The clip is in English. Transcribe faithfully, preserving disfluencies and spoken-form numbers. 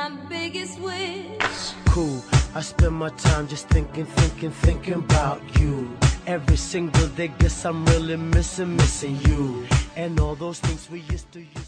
my biggest wish. Cool, I spend my time just thinking, thinking, thinking about you. Every single day, guess I'm really missing, missing you. And all those things we used to use.